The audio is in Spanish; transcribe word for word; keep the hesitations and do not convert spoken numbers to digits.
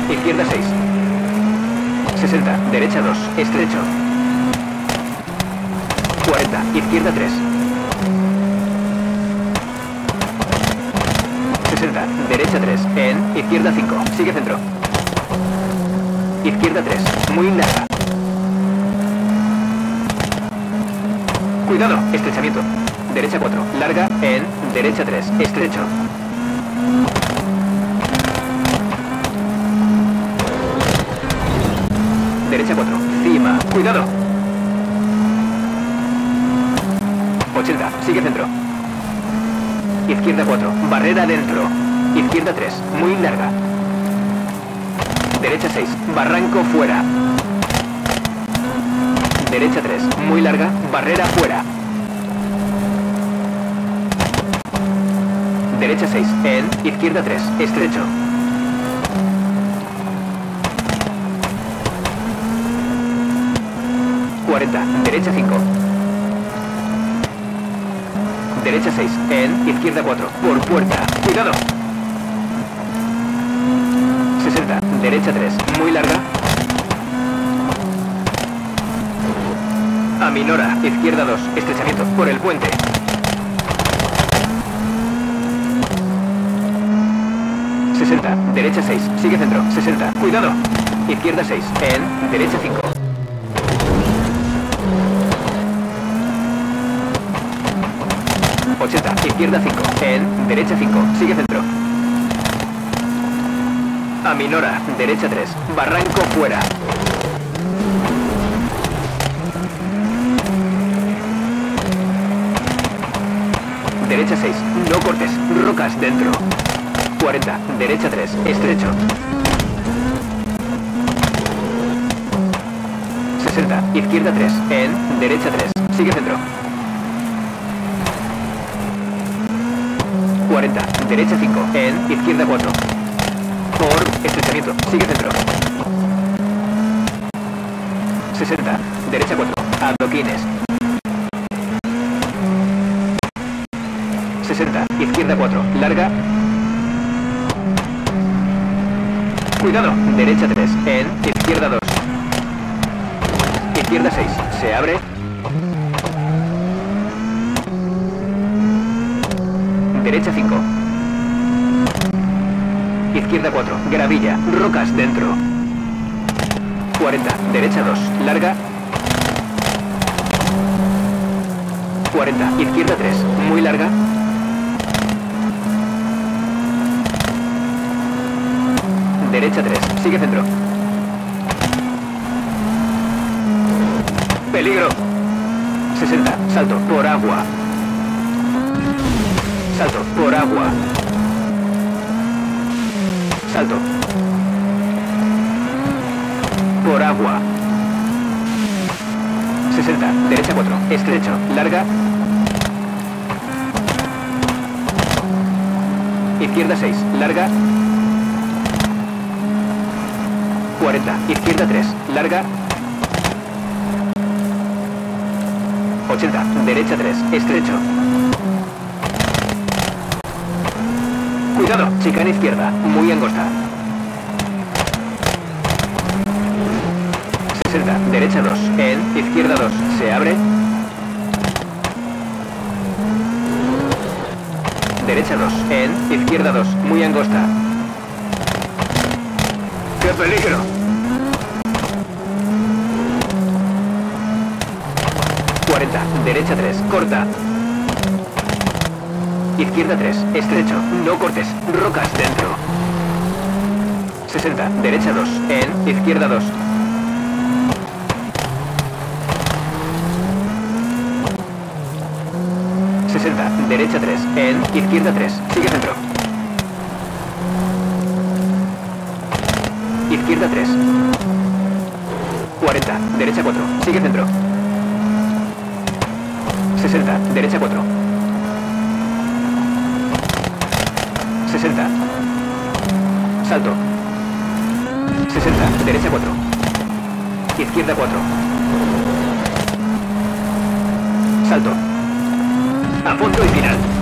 izquierda seis. sesenta, derecha dos, estrecho. cuarenta, izquierda tres. sesenta, derecha tres, en izquierda cinco, sigue centro. Izquierda tres, muy larga. Cuidado, estrechamiento. Derecha cuatro, larga, en derecha tres, estrecho. Derecha cuatro, cima, cuidado. ochenta, sigue centro. Izquierda cuatro, barrera dentro. Izquierda tres, muy larga. Derecha seis, barranco fuera. Derecha tres, muy larga, barrera fuera. Derecha seis, en izquierda tres, estrecho. cuarenta, derecha cinco. Derecha seis, en izquierda cuatro, por puerta, cuidado. sesenta, derecha tres, muy larga. Aminora, izquierda dos, estrechamiento, por el puente. sesenta, derecha seis, sigue centro, sesenta, cuidado. Izquierda seis, en derecha cinco. ochenta, izquierda cinco, en derecha cinco, sigue centro. Aminora, derecha tres, barranco fuera. Derecha seis, no cortes, rocas dentro. cuarenta, derecha tres, estrecho. sesenta, izquierda tres, en derecha tres, sigue centro. cuarenta, derecha cinco, en izquierda cuatro. Por estrechamiento, sigue centro. sesenta, derecha cuatro, adoquines. sesenta, izquierda cuatro, larga. Cuidado, derecha tres, en izquierda dos. Izquierda seis, se abre. Derecha cinco. Izquierda cuatro, gravilla, rocas dentro. cuarenta, derecha dos, larga. cuarenta, izquierda tres, muy larga. Derecha tres, sigue centro. Peligro. sesenta, salto, por agua. Salto, por agua. Salto. Por agua. sesenta, derecha cuatro, estrecho, larga. Izquierda seis, larga. cuarenta, izquierda tres, larga. ochenta, derecha tres, estrecho. Cuidado, chicana izquierda, muy angosta. sesenta, derecha dos, en izquierda dos, se abre. Derecha dos, en izquierda dos, muy angosta. ¡Qué peligro! cuarenta, derecha tres, corta. Izquierda tres, estrecho, no cortes, rocas dentro. sesenta, derecha dos, en izquierda dos. sesenta, derecha tres, en izquierda tres, sigue centro. Izquierda tres. cuarenta, derecha cuatro, sigue centro. sesenta, derecha cuatro. sesenta. Salto. sesenta, derecha cuatro. Izquierda cuatro. Salto. A fondo y final.